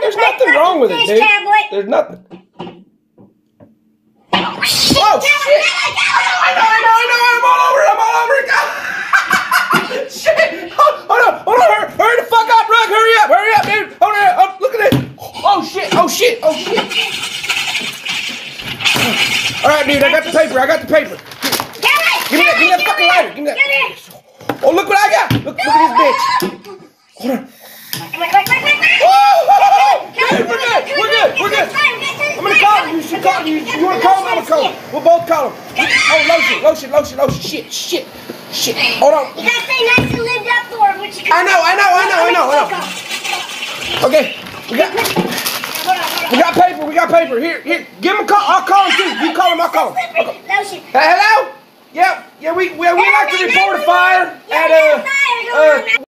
There's nothing wrong with it, dude. There's nothing. Oh, shit! I know. I'm all over it. Shit! Hold on. Hurry the fuck up, Rug. Hurry up, dude. Hold on. Oh, look at this. Oh, shit. All right, dude. I got the paper. Give me that fucking lighter. Give me that. Oh, look what I got. Look at this bitch. Hold on. We're good. I'm gonna call him. You should call him. You wanna call him? I'm gonna call him. We'll both call him. Oh, lotion. Shit. Hold on. You gotta stay nice and lived up for him. I know. Okay. We got paper. Here. Give him a call. I'll call him too. You call him. I'll call him. Lotion. Hello? Yeah. We like to report a fire at